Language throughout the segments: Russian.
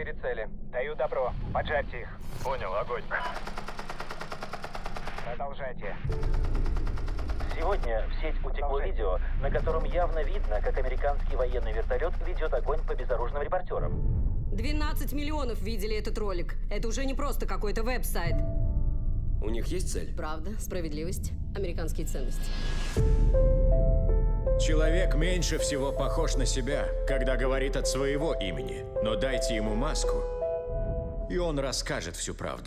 4 цели. Даю добро. Поджарьте их. Понял, огонь. Продолжайте. Сегодня в сеть утекло видео, на котором явно видно, как американский военный вертолет ведет огонь по безоружным репортерам. 12 миллионов видели этот ролик. Это уже не просто какой-то веб-сайт. У них есть цель? Правда, справедливость, американские ценности. Человек меньше всего похож на себя, когда говорит от своего имени. Но дайте ему маску, и он расскажет всю правду.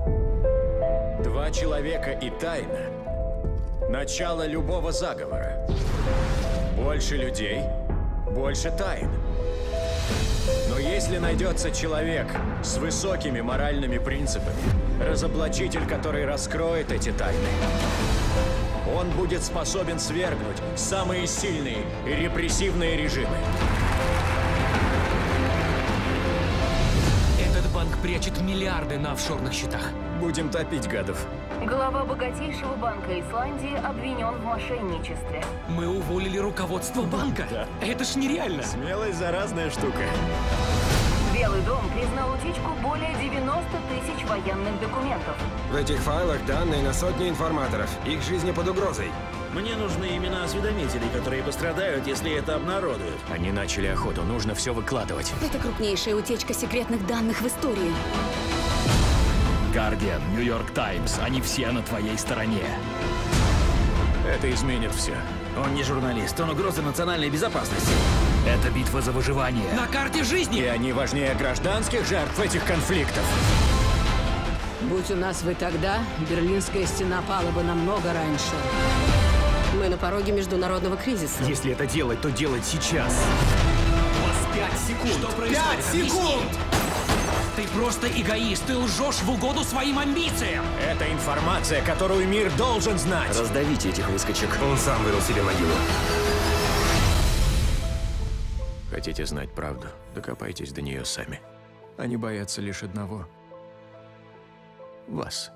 2 человека и тайна – начало любого заговора. Больше людей – больше тайн. Но если найдется человек с высокими моральными принципами, разоблачитель, который раскроет эти тайны, он будет способен свергнуть самые сильные и репрессивные режимы. Этот банк прячет миллиарды на офшорных счетах. Будем топить гадов. Глава богатейшего банка Исландии обвинен в мошенничестве. Мы уволили руководство банка? Да. Это ж нереально. Смелость – заразная штука. Белый дом признал утечку более 90 тысяч военных документов. В этих файлах данные на сотни информаторов. Их жизни под угрозой. Мне нужны имена осведомителей, которые пострадают, если это обнародуют. Они начали охоту, нужно все выкладывать. Это крупнейшая утечка секретных данных в истории. Guardian, New York Times, они все на твоей стороне. Это изменит все. Он не журналист, он угроза национальной безопасности. Это битва за выживание. На карте жизни! И они важнее гражданских жертв этих конфликтов. Будь у нас вы тогда, Берлинская стена пала бы намного раньше. Мы на пороге международного кризиса. Если это делать, то делать сейчас. У вас 5 секунд. Что происходит? 5 секунд! Ты просто эгоист, ты лжешь в угоду своим амбициям! Это информация, которую мир должен знать. Раздавите этих выскочек. Он сам вырыл себе могилу. Хотите знать правду? Докопайтесь до нее сами. Они боятся лишь одного – вас.